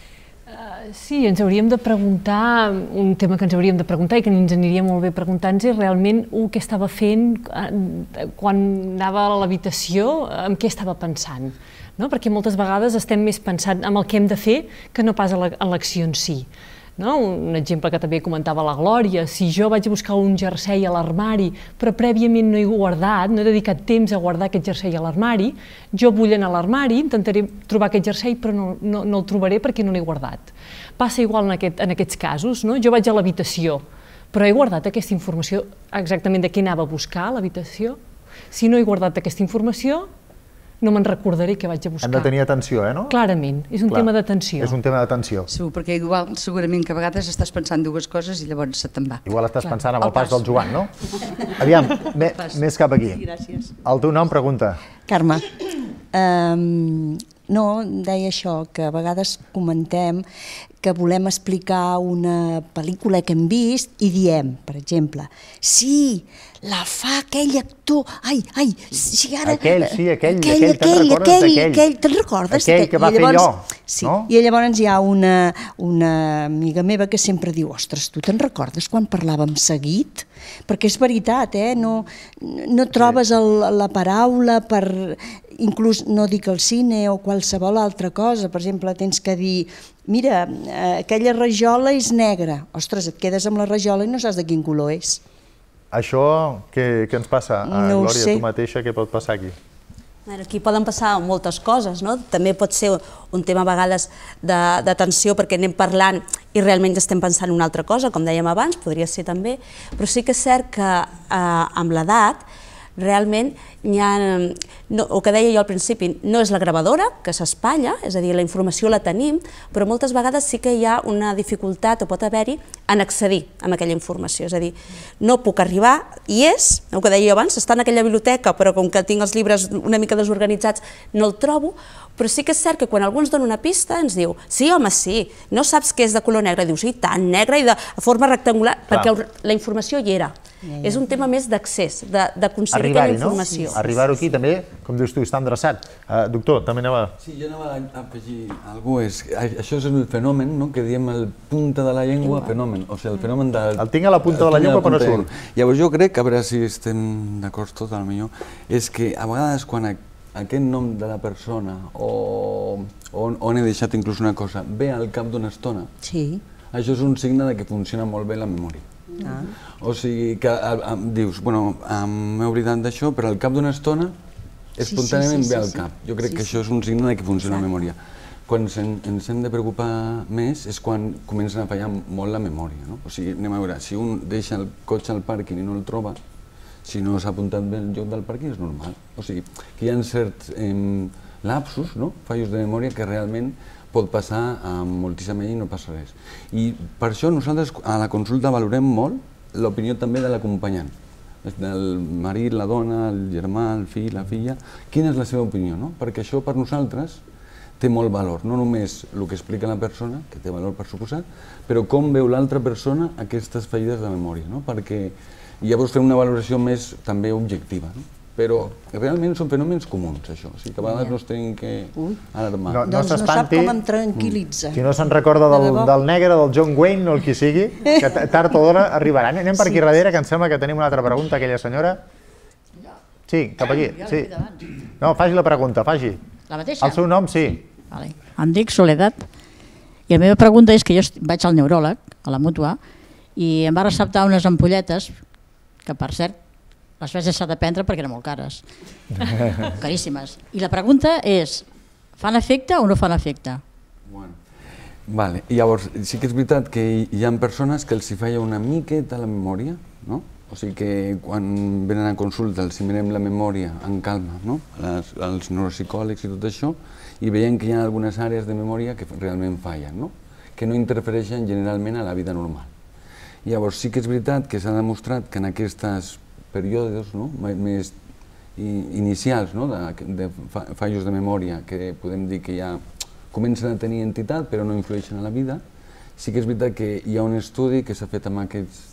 F: Sí, ens hauríem de preguntar, un tema que ens hauríem de preguntar i que ens aniria molt bé preguntar-nos és realment el que estava fent quan anava a l'habitació, en què estava pensant. Perquè moltes vegades estem més pensant en el que hem de fer que no pas en l'acció en si. Un exemple que també comentava la Glòria, si jo vaig a buscar un jersei a l'armari però prèviament no he guardat, no he dedicat temps a guardar aquest jersei a l'armari, jo vull anar a l'armari, intentaré trobar aquest jersei però no el trobaré perquè no l'he guardat. Passa igual en aquests casos, jo vaig a l'habitació però he guardat aquesta informació exactament de què anava a buscar a l'habitació. Si no he guardat aquesta informació, no me'n recordaré què vaig a buscar.
A: Hem de tenir atenció, eh, no?
F: Clarament, és un tema d'atenció.
A: És un tema d'atenció.
P: Segur, perquè igual, segurament que a vegades estàs pensant dues coses i llavors se te'n va.
A: Igual estàs pensant en el pas del Joan, no? Aviam, més cap aquí.
P: Gràcies.
A: El teu nom, pregunta.
Q: Carme, No, deia això, que a vegades comentem que volem explicar una pel·lícula que hem vist i diem, per exemple, sí, la fa aquell actor, ai, ai, si ara...
A: Aquell, sí, aquell,
Q: aquell,
A: aquell, te'n recordes d'aquell?
Q: Aquell, te'n recordes?
A: Aquell que va fer allò,
Q: sí,
A: no?
Q: I llavors hi ha una, una amiga meva que sempre diu, ostres, tu te'n recordes quan parlàvem seguit? Perquè és veritat, eh? No, no trobes el, la paraula per... Inclús no dic al cine o qualsevol altra cosa, per exemple, tens que dir, mira, aquella rajola és negra, ostres, et quedes amb la rajola i no saps de quin color és.
A: Això què ens passa, Glòria, tu mateixa, què pot passar aquí?
D: Aquí poden passar moltes coses, no? També pot ser un tema a vegades de tensió perquè anem parlant i realment estem pensant en una altra cosa, com dèiem abans, podria ser també, però sí que és cert que amb l'edat realment hi ha, el que deia jo al principi, no és la gravadora que s'espatlla, és a dir, la informació la tenim, però moltes vegades sí que hi ha una dificultat o pot haver-hi en accedir a aquella informació, és a dir, no puc arribar, i és, el que deia jo abans, està en aquella biblioteca, però com que tinc els llibres una mica desorganitzats no el trobo, però sí que és cert que quan algú ens dona una pista ens diu, sí home, sí, no saps que és de color negre, dius, sí, tant negre i de forma rectangular, perquè la informació hi era. És un tema més d'accés, d'aconseguir aquella informació.
A: Arribar-ho aquí també, com dius tu, està endreçat. Doctor, també anava...
C: Sí, jo anava a afegir alguna cosa. Això és el fenomen, que diem el punta de la llengua, fenomen. O sigui, el fenomen del...
A: El tinc a la punta de la llengua, però no surt.
C: Llavors jo crec, a veure si estem d'acord tot, potser, és que a vegades quan aquest nom de la persona o on he deixat inclús una cosa ve al cap d'una estona, això és un signe que funciona molt bé la memòria. O sigui que dius, bueno, m'he oblidat d'això, però al cap d'una estona espontàniament ve al cap. Jo crec que això és un signe que funciona la memòria. Quan ens hem de preocupar més és quan comencen a fallar molt la memòria. O sigui, anem a veure, si un deixa el cotxe al pàrquing i no el troba, si no s'ha apuntat bé el lloc del pàrquing és normal. O sigui, que hi ha certs lapsus, fallos de memòria que realment pot passar amb moltíssima gent i no passa res. I per això nosaltres a la consulta valorem molt l'opinió també de l'acompanyant, del marit, la dona, el germà, el fill, la filla, quina és la seva opinió, perquè això per nosaltres té molt valor, no només el que explica la persona, que té valor per suposat, però com veu l'altra persona aquestes fallides de memòria, perquè llavors fem una valoració més també objectiva. Però realment són fenòmens comuns, això, o sigui que a vegades no es tenen que alarmar.
Q: Doncs no sap com em tranquil·litza.
A: Si no se'n recorda del negre, del John Wayne o el qui sigui, que tard o d'hora arribaran. Anem per aquí darrere, que em sembla que tenim una altra pregunta, aquella senyora. Sí, cap aquí. No, faci la pregunta, faci.
R: La mateixa?
A: El seu nom, sí.
R: Em dic Soledat, i la meva pregunta és que jo vaig al neuròleg, a la Mútua, i em va receptar unes ampolletes, que per cert, les vaig deixar de prendre perquè eren molt cares, caríssimes. I la pregunta és, fan efecte o no fan efecte?
C: Vale. Llavors, sí que és veritat que hi ha persones que els hi falla una miqueta la memòria, no? O sigui que quan venen a consulta els hi mirem la memòria en calma, no? Els neuropsicòlegs i tot això, i veiem que hi ha algunes àrees de memòria que realment fallen, no? Que no interfereixen generalment a la vida normal. Llavors, sí que és veritat que s'ha demostrat que en aquestes períodes més inicials de fallos de memòria que podem dir que ja comencen a tenir entitat però no influeixen a la vida, sí que és veritat que hi ha un estudi que s'ha fet amb aquests,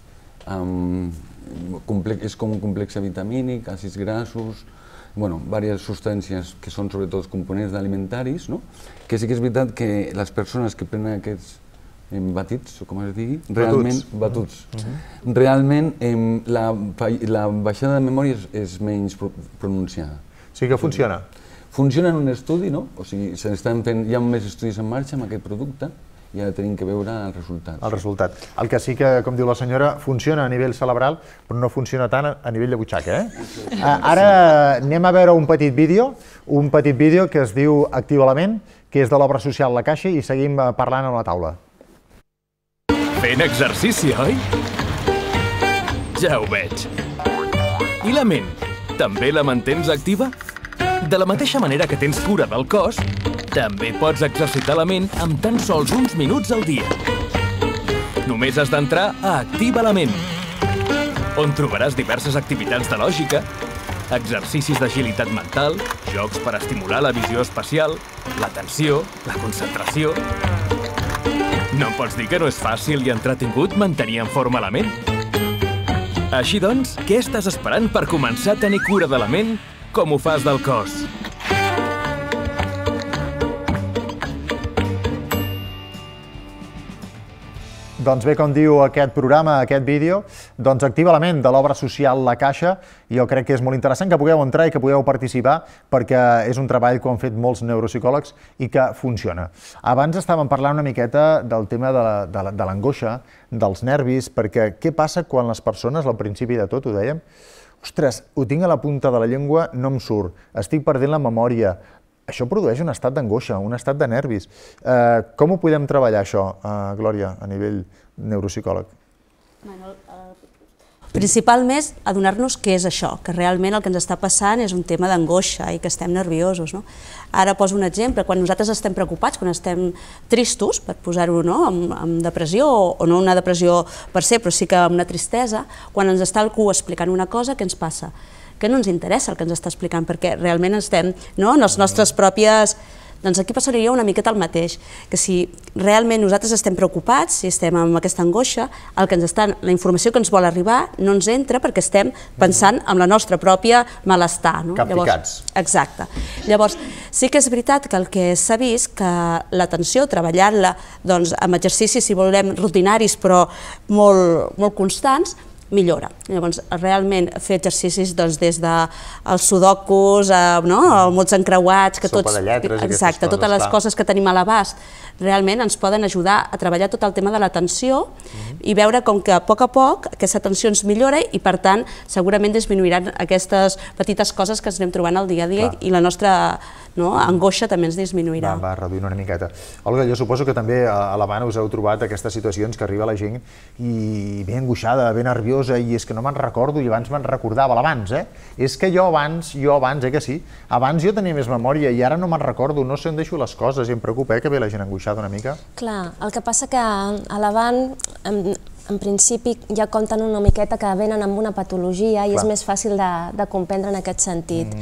C: és com un complex vitamínic, àcids grassos, diverses substàncies que són sobretot components alimentaris, que sí que és veritat que les persones que prenen aquests batits, o com es digui, realment, batuts, realment la baixada de memòria és menys pronunciada.
A: Sí que funciona?
C: Funciona en un estudi, no? O sigui, hi ha més estudis en marxa amb aquest producte i ara tenim que veure el resultat.
A: El resultat. El que sí que, com diu la senyora, funciona a nivell cerebral, però no funciona tant a nivell de butxaca, eh? Ara anem a veure un petit vídeo, un petit vídeo que es diu Activa la ment, que és de l'obra social La Caixa, i seguim parlant amb la taula.
S: Fent exercici, oi? Ja ho veig. I la ment? També la mantens activa? De la mateixa manera que tens cura del cos, també pots exercitar la ment amb tan sols uns minuts al dia. Només has d'entrar a Activa la ment, on trobaràs diverses activitats de lògica, exercicis d'agilitat mental, jocs per estimular la visió espacial, l'atenció, la concentració... No em pots dir que no és fàcil i entretingut mantenir en forma la ment? Així doncs, què estàs esperant per començar a tenir cura de la ment com ho fas del cos?
A: Doncs bé, com diu aquest programa, aquest vídeo, doncs activa la ment de l'obra social La Caixa, i jo crec que és molt interessant que pugueu entrar i que pugueu participar, perquè és un treball que han fet molts neuropsicòlegs i que funciona. Abans estàvem parlant una miqueta del tema de l'angoixa, dels nervis, perquè què passa quan les persones, al principi de tot, ho dèiem, ostres, ho tinc a la punta de la llengua, no em surt, estic perdent la memòria. Això produeix un estat d'angoixa, un estat de nervis. Com ho podem treballar, això, Glòria, a nivell neuropsicòleg?
D: Principalment, adonar-nos què és això, que realment el que ens està passant és un tema d'angoixa i que estem nerviosos. Ara poso un exemple, quan nosaltres estem preocupats, quan estem tristos, per posar-ho en depressió, o no una depressió per se, però sí que amb una tristesa, quan ens està algú explicant una cosa, què ens passa? Que no ens interessa el que ens està explicant, perquè realment estem en les nostres pròpies... Doncs aquí passaria una miqueta el mateix, que si realment nosaltres estem preocupats, si estem amb aquesta angoixa, el que ens està, la informació que ens vol arribar no ens entra perquè estem pensant en la nostra pròpia malestar.
A: Capficats.
D: Exacte. Llavors, sí que és veritat que el que s'ha vist, que l'atenció, treballar-la amb exercicis, si volem, rutinaris, però molt constants, millora. Llavors, realment fer exercicis des dels sudokus, mots encreuats, que tots...
A: Sopa de lletres, aquestes coses.
D: Exacte, totes les coses que tenim a l'abast realment ens poden ajudar a treballar tot el tema de l'atenció i veure com que a poc a poc aquesta atenció ens millora i, per tant, segurament disminuiran aquestes petites coses que ens anem trobant al dia a dia i la nostra angoixa també ens disminuirà.
A: Va reduint una miqueta. Olga, jo suposo que també a l'Havana us heu trobat aquestes situacions que arriba la gent i ben angoixada, ben nerviosa, i és que no me'n recordo i abans me'n recordava, l'abans, eh? És que jo abans, jo abans, eh que sí? Abans jo tenia més memòria i ara no me'n recordo, no sé on deixo les coses i em preocupa, eh, que ve la gent angoixada una mica.
E: Clar, el que passa que a l'Havana, en principi, ja compten una miqueta que venen amb una patologia i és més fàcil de comprendre en aquest sentit.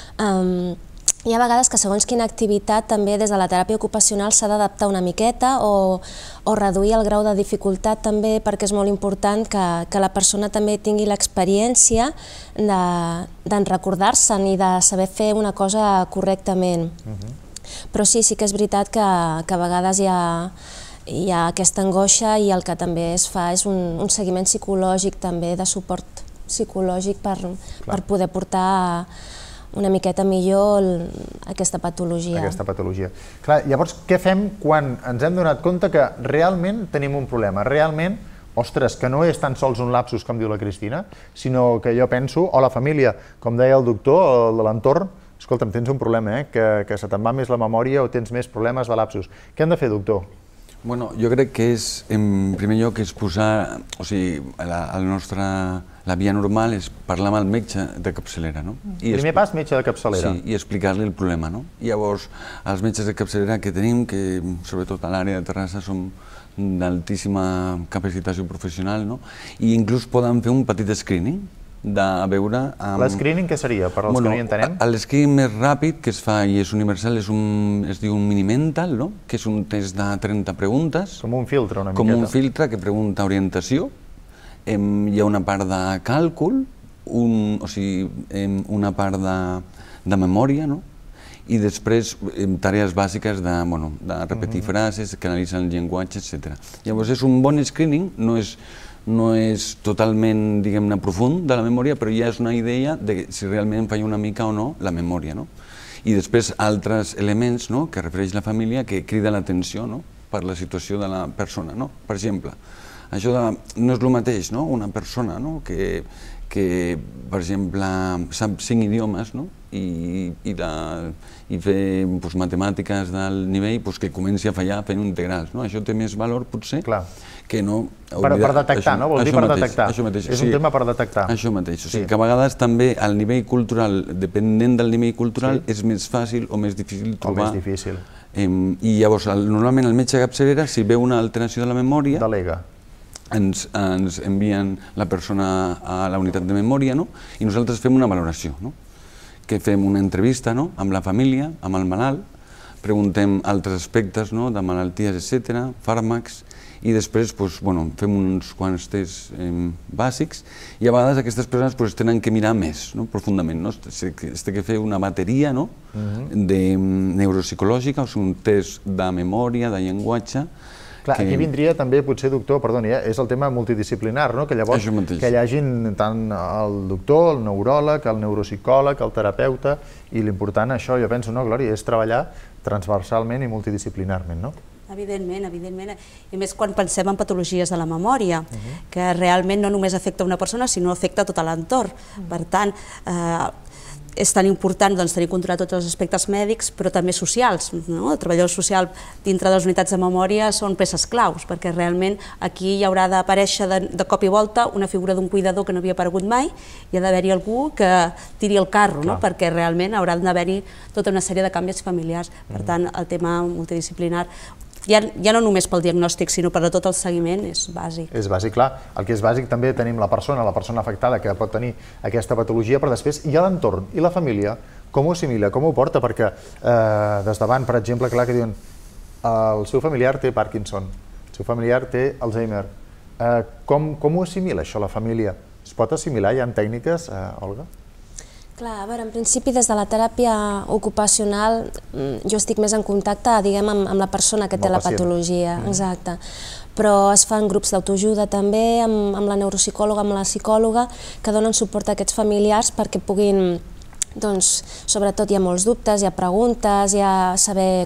E: Hi ha vegades que segons quina activitat també des de la teràpia ocupacional s'ha d'adaptar una miqueta o reduir el grau de dificultat també, perquè és molt important que la persona també tingui l'experiència d'en recordar-se'n i de saber fer una cosa correctament. Però sí, sí que és veritat que a vegades hi ha aquesta angoixa i el que també es fa és un seguiment psicològic també, de suport psicològic per poder portar una miqueta millor aquesta patologia.
A: Aquesta patologia. Clar, llavors, què fem quan ens hem donat compte que realment tenim un problema? Realment, ostres, que no és tan sols un lapsus, com diu la Cristina, sinó que jo penso, o la família, com deia el doctor, el de l'entorn, escolta'm, tens un problema, que se te'n va més la memòria o tens més problemes de lapsus. Què hem de fer, doctor?
C: Bueno, jo crec que és, en primer lloc, és posar, o sigui, la nostra, la via normal és parlar amb el metge de capçalera, no?
A: Primer pas, metge de capçalera.
C: Sí, i explicar-li el problema, no? Llavors, els metges de capçalera que tenim, que sobretot a l'àrea de Terrassa són d'altíssima capacitació professional, no? I inclús poden fer un petit screening, de veure...
A: L'escreening què seria, per als que no hi entenem?
C: L'escreening més ràpid que es fa i és universal es diu un mini-mental, que és un test de trenta preguntes.
A: Com un filtre, una miqueta.
C: Com un filtre que pregunta orientació. Hi ha una part de càlcul, o sigui, una part de memòria, i després tarees bàsiques de repetir frases, que analitzen el llenguatge, etcètera. Llavors és un bon screening, no és... no és totalment, diguem-ne, profund de la memòria, però ja és una idea de si realment falla una mica o no la memòria. I després altres elements que refereix la família que crida l'atenció per la situació de la persona. Per exemple, això no és el mateix, una persona que, per exemple, sap cinc idiomes i fer matemàtiques del nivell que comenci a fallar fent integrals. Això té més valor, potser, que no...
A: Per detectar, no? Vol dir per detectar. És un tema per detectar.
C: Això mateix. O sigui que a vegades també el nivell cultural, depenent del nivell cultural, és més fàcil o més difícil trobar...
A: O més difícil.
C: I llavors, normalment el metge de capçalera, si veu una alteració de la memòria...
A: Delega.
C: ens envien la persona a la unitat de memòria i nosaltres fem una valoració, que fem una entrevista amb la família, amb el malalt, preguntem altres aspectes de malalties, etcètera, fàrmacs, i després fem uns quants tests bàsics i a vegades aquestes persones tenen que mirar més profundament. S'ha de fer una bateria neuropsicològica, un test de memòria, de llenguatge.
A: Clar, aquí vindria també, potser, doctor, perdoni, és el tema multidisciplinar, que llavors que hi hagin tant el doctor, el neuròleg, el neuropsicòleg, el terapeuta, i l'important això, jo penso, no, Glòria, és treballar transversalment i multidisciplinarment, no?
D: Evidentment, evidentment. I més quan pensem en patologies de la memòria, que realment no només afecta una persona, sinó afecta tot l'entorn. Per tant, és tan important tenir controlat tots els aspectes mèdics, però també socials. El treballador social dintre de les unitats de memòria són peces claus, perquè realment aquí hi haurà d'aparèixer de cop i volta una figura d'un cuidador que no havia aparegut mai i ha d'haver-hi algú que tiri el carro, perquè realment haurà d'haver-hi tota una sèrie de canvis familiars. Per tant, el tema multidisciplinar, ja no només pel diagnòstic, sinó per a tot el seguiment, és bàsic. És bàsic, clar. El que és bàsic també tenim la persona, la persona afectada que pot tenir aquesta patologia, però després hi ha l'entorn i la família, com ho assimila, com ho porta, perquè des davant, per exemple, clar que diuen el seu familiar té Parkinson, el seu familiar té Alzheimer. Com ho assimila això la família? Es pot assimilar? Hi ha tècniques, Olga?
E: Clar, a veure, en principi des de la teràpia ocupacional jo estic més en contacte, diguem, amb la persona que té la patologia, exacte. Però es fan grups d'autoajuda també, amb la neuropsicòloga, amb la psicòloga, que donen suport a aquests familiars perquè puguin, doncs, sobretot hi ha molts dubtes, hi ha preguntes, hi ha saber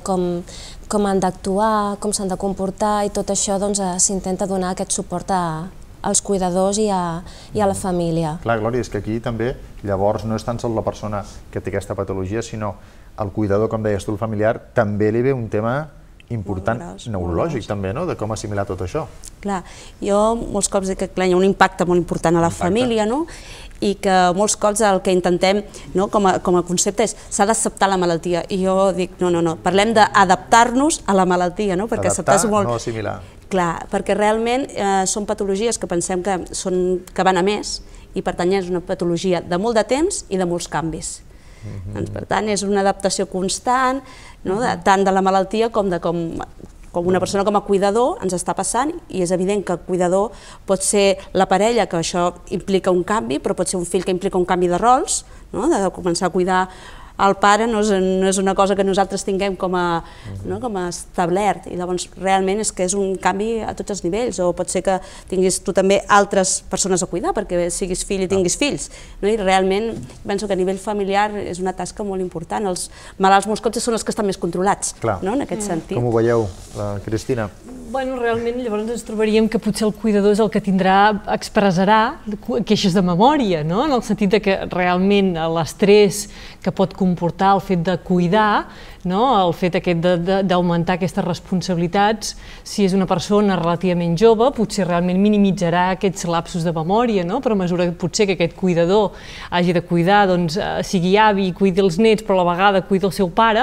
E: com han d'actuar, com s'han de comportar, i tot això s'intenta donar aquest suport als cuidadors i a la família.
A: Clar, Glòria, és que aquí també llavors no és tan sols la persona que té aquesta patologia, sinó el cuidador, com deies tu, el familiar, també li ve un tema important, neurològic també, no?, de com assimilar tot això.
D: Clar, jo molts cops dic que hi ha un impacte molt important a la família, no?, i que molts cops el que intentem com a concepte és s'ha d'acceptar la malaltia, i jo dic no, no, no, parlem d'adaptar-nos a la malaltia, no?, perquè acceptar és molt...
A: no assimilar.
D: Clar, perquè realment són patologies que pensem que van a més i per tant és una patologia de molt de temps i de molts canvis. Per tant és una adaptació constant tant de la malaltia com de com una persona com a cuidador ens està passant, i és evident que el cuidador pot ser la parella, que això implica un canvi, però pot ser un fill que implica un canvi de rols, de començar a cuidar el pare no és una cosa que nosaltres tinguem com a establert, i llavors realment és que és un canvi a tots els nivells, o pot ser que tinguis tu també altres persones a cuidar perquè siguis fill i tinguis fills, i realment penso que a nivell familiar és una tasca molt important. Els malalts molts cops són els que estan més controlats, en aquest sentit.
A: Com ho veieu, Cristina?
F: Bueno, realment llavors ens trobaríem que potser el cuidador és el que tindrà, expressarà queixes de memòria, en el sentit que realment l'estrès que pot comportar el fet de cuidar, el fet d'augmentar aquestes responsabilitats, si és una persona relativament jove, potser realment minimitzarà aquests lapsos de memòria, però a mesura que potser que aquest cuidador hagi de cuidar, sigui avi, cuidi els nets, però a la vegada cuidi el seu pare,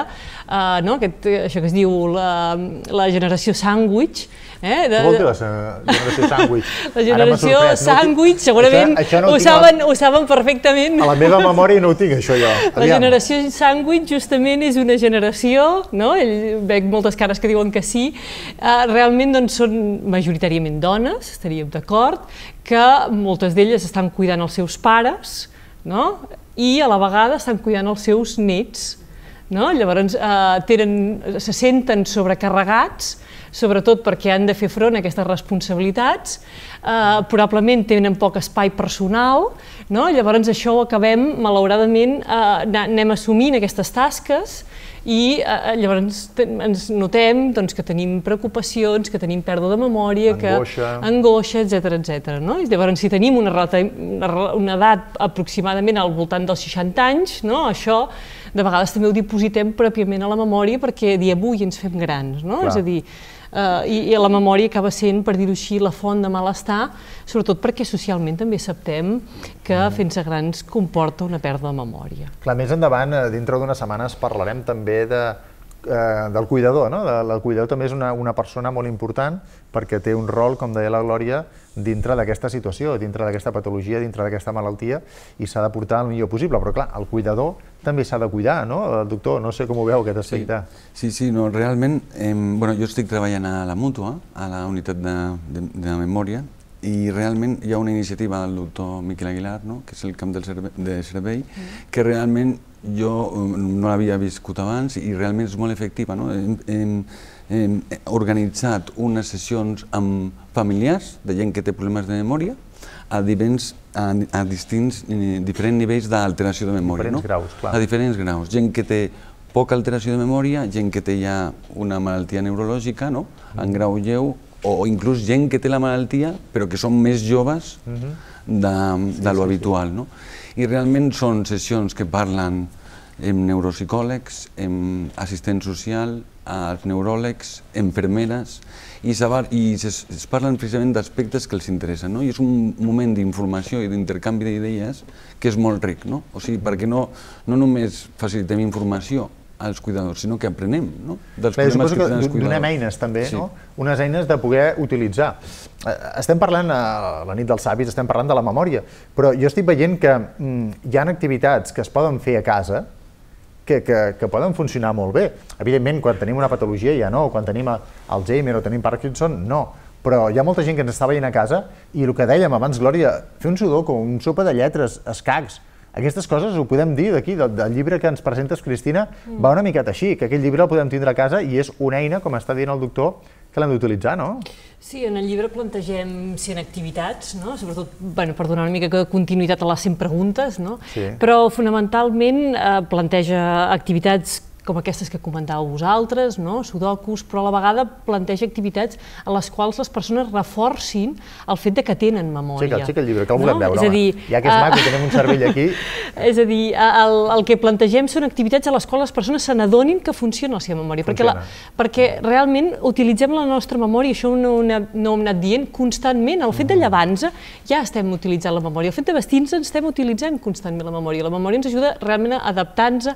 F: això que es diu la generació sàndwich.
A: Què vol dir la generació sàndwich?
F: La generació sàndwich, segurament ho saben perfectament.
A: A la meva memòria no ho tinc, això jo.
F: La generació sàndwich justament és una generació, veig moltes cares que diuen que sí, realment són majoritàriament dones, estaríem d'acord, que moltes d'elles estan cuidant els seus pares i a la vegada estan cuidant els seus nets. Llavors se senten sobrecarregats, sobretot perquè han de fer front a aquestes responsabilitats, probablement tenen poc espai personal, llavors això ho acabem, malauradament, anem assumint aquestes tasques i llavors ens notem que tenim preocupacions, que tenim pèrdua de memòria, angoixa, etcètera. Llavors, si tenim una edat aproximadament al voltant dels seixanta anys, això de vegades també ho dipositem pròpiament a la memòria perquè dia avui ens fem grans, és a dir, i la memòria acaba sent, per dir-ho així, la font de malestar, sobretot perquè socialment també acceptem que fent-se grans comporta una pèrdua de memòria.
A: Clar, més endavant, dintre d'unes setmanes, parlarem també de del cuidador, no? El cuidador també és una persona molt important perquè té un rol, com deia la Glòria, dintre d'aquesta situació, dintre d'aquesta patologia, dintre d'aquesta malaltia, i s'ha de portar el millor possible. Però clar, el cuidador també s'ha de cuidar, no? Doctor, no sé com ho veu aquest aspecte.
C: Sí, sí, no, realment, jo estic treballant a la Mútua, a la unitat de memòria, i realment hi ha una iniciativa del doctor Miquel Aguilar, que és el camp de servei, que realment jo no l'havia viscut abans i realment és molt efectiva. Hem organitzat unes sessions amb familiars de gent que té problemes de memòria a distints, diferents nivells d'alteració de memòria.
A: Diferents graus, clar.
C: A diferents graus. Gent que té poca alteració de memòria, gent que té ja una malaltia neurològica, en grau lleu, o inclús gent que té la malaltia però que són més joves de lo habitual. I realment són sessions que parlen amb neuropsicòlegs, amb assistent social, els neuròlegs, infermeres, i es parlen precisament d'aspectes que els interessen. I és un moment d'informació i d'intercanvi d'idees que és molt ric, perquè no només facilitem informació als cuidadors, sinó que aprenem dels problemes que tenen els cuidadors.
A: Donem eines també, unes eines de poder utilitzar. Estem parlant, a la nit dels savis, estem parlant de la memòria, però jo estic veient que hi ha activitats que es poden fer a casa que poden funcionar molt bé. Evidentment, quan tenim una patologia ja no, quan tenim Alzheimer o tenim Parkinson, no. Però hi ha molta gent que ens està veient a casa i el que dèiem abans, Glòria, fer un sudoku, un sopa de lletres, escacs, aquestes coses ho podem dir d'aquí, del llibre que ens presentes, Cristina, va una miqueta així, que aquest llibre el podem tindre a casa i és una eina, com està dient el doctor, que l'hem d'utilitzar, no?
F: Sí, en el llibre plantegem cent activitats, sobretot per donar una mica de continuïtat a les cent preguntes, però fonamentalment planteja activitats com aquestes que comentàveu vosaltres, sudokus, però a la vegada planteja activitats a les quals les persones reforcin el fet que tenen memòria.
A: Sí, que el llibre, que el volem veure, home. Ja que és maco, tenim un cervell aquí.
F: És a dir, el que plantegem són activitats a les quals les persones se n'adonin que funciona la seva memòria, perquè realment utilitzem la nostra memòria, això no ho hem anat dient constantment, el fet de llevar-nos ja estem utilitzant la memòria, el fet de vestir-nos estem utilitzant constantment la memòria, la memòria ens ajuda realment a adaptar-nos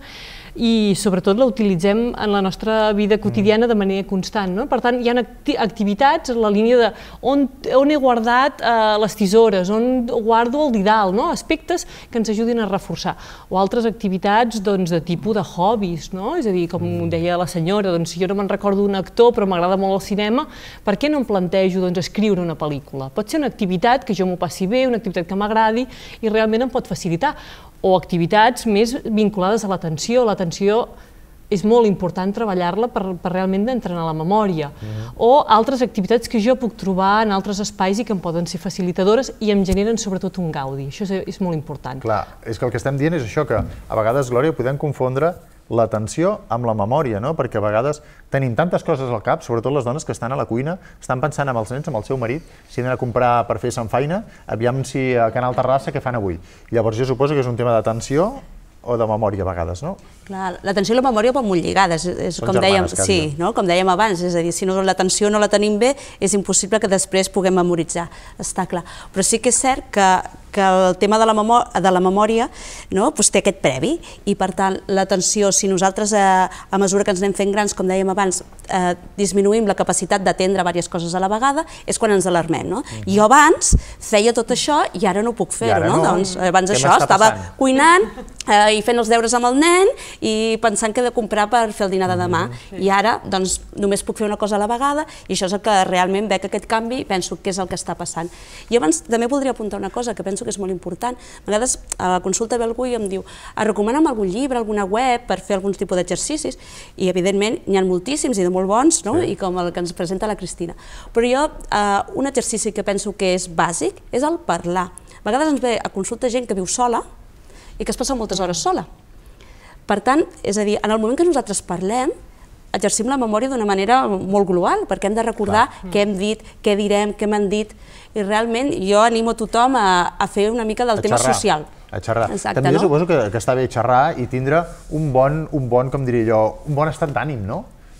F: i sobretot la utilitzem en la nostra vida quotidiana de manera constant. Per tant, hi ha activitats en la línia de on he guardat les tisores, on guardo el didal, aspectes que ens ajudin a reforçar. O altres activitats de tipus de hobbies, és a dir, com deia la senyora, si jo no me'n recordo d'un actor però m'agrada molt el cinema, per què no em plantejo escriure una pel·lícula? Pot ser una activitat que jo m'ho passi bé, una activitat que m'agradi i realment em pot facilitar. O activitats més vinculades a l'atenció. L'atenció és molt important treballar-la per realment entrenar la memòria. O altres activitats que jo puc trobar en altres espais i que em poden ser facilitadores i em generen sobretot un gaudi. Això és molt important.
A: Clar, és que el que estem dient és això, que a vegades, Glòria, podem confondre l'atenció amb la memòria, perquè a vegades tenim tantes coses al cap, sobretot les dones que estan a la cuina, estan pensant amb els nens, amb el seu marit, si han de comprar per fer Sant Feina, aviam si a Canal Terrassa què fan avui. Llavors jo suposo que és un tema d'atenció o de memòria a vegades, no?
D: Clar, l'atenció i la memòria van molt lligades, com dèiem abans, és a dir, si l'atenció no la tenim bé, és impossible que després puguem memoritzar, està clar. Però sí que és cert que que el tema de la memòria té aquest previ i per tant l'atenció, si nosaltres a mesura que ens anem fent grans, com dèiem abans, disminuïm la capacitat d'atendre diverses coses a la vegada, és quan ens alarmem. Jo abans feia tot això i ara no puc fer-ho, doncs abans això estava cuinant i fent els deures amb el nen i pensant que he de comprar per fer el dinar de demà i ara doncs només puc fer una cosa a la vegada i això és el que realment veig aquest canvi i penso que és el que està passant. I abans també voldria apuntar una cosa que penso que és molt important. A vegades a la consulta ve algú i em diu recomana'm algun llibre, alguna web per fer alguns tipus d'exercicis i evidentment n'hi ha moltíssims i de molt bons i com el que ens presenta la Cristina. Però jo un exercici que penso que és bàsic és el parlar. A vegades ens ve a consulta gent que viu sola i que es passa moltes hores sola. Per tant, és a dir, en el moment que nosaltres parlem exercim la memòria d'una manera molt global perquè hem de recordar què hem dit, què direm, què m'han dit i realment jo animo a tothom a fer una mica del tema social.
A: A xerrar. També suposo que està bé xerrar i tindre un bon, com diria jo, un bon estat d'ànim, no?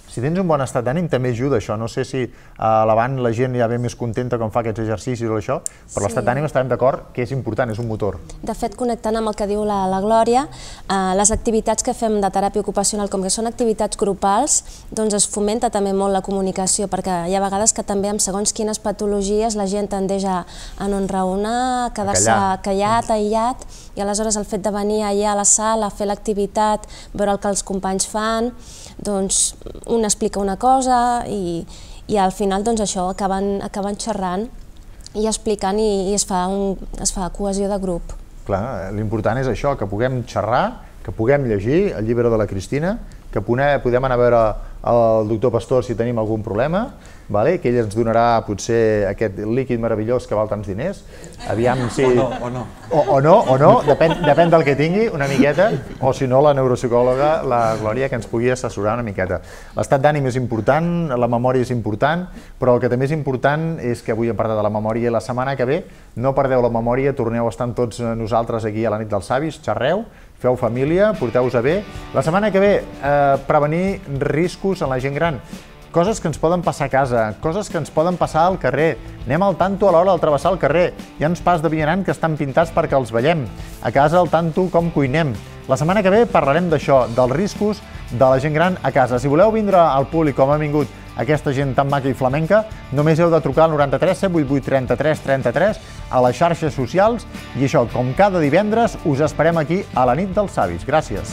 A: Si tens un bon estat d'ànim també ajuda això, no sé si a l'avant la gent ja ve més contenta quan fa aquests exercicis o això, però l'estat d'ànim estarem d'acord que és important, és un motor.
E: De fet, connectant amb el que diu la, la Glòria, eh, les activitats que fem de teràpia ocupacional, com que són activitats grupals, doncs es fomenta també molt la comunicació, perquè hi ha vegades que també amb segons quines patologies la gent tendeix a, a no enraonar, a quedar-se callat, aïllat, i aleshores el fet de venir allà a la sala, a fer l'activitat, veure el que els companys fan, doncs un explica una cosa i, i al final doncs això acaben, acaben xerrant i explicant i, i es, fa un, es fa cohesió de grup.
A: Clar, l'important és això, que puguem xerrar, que puguem llegir el llibre de la Cristina, que podem anar a veure el doctor Pastor si tenim algun problema, vale? Que ell ens donarà potser aquest líquid meravellós que val tants diners, aviam si...
C: O no, o no.
A: O, o no, o no, depèn, depèn del que tingui, una miqueta, o si no la neuropsicòloga, la Glòria, que ens pugui assessorar una miqueta. L'estat d'ànim és important, la memòria és important, però el que també és important és que avui hem parlat de la memòria i la setmana que ve no perdeu la memòria, torneu a estar tots nosaltres aquí a la nit dels savis, xerreu, feu família, porteu-vos bé. La setmana que ve, eh, prevenir riscos en la gent gran. Coses que ens poden passar a casa, coses que ens poden passar al carrer. Anem al tanto a l'hora de travessar el carrer. Hi ha uns pas de vianant que estan pintats perquè els veiem. A casa al tanto com cuinem. La setmana que ve parlarem d'això, dels riscos de la gent gran a casa. Si voleu vindre al públic com ha vingut aquesta gent tan maca i flamenca, només heu de trucar al noranta-tres set vuit vuit trenta-tres trenta-tres a les xarxes socials i això, com cada divendres, us esperem aquí a la nit dels savis. Gràcies.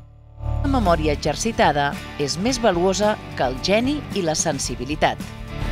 B: La memòria exercitada és més valuosa que el geni i la sensibilitat.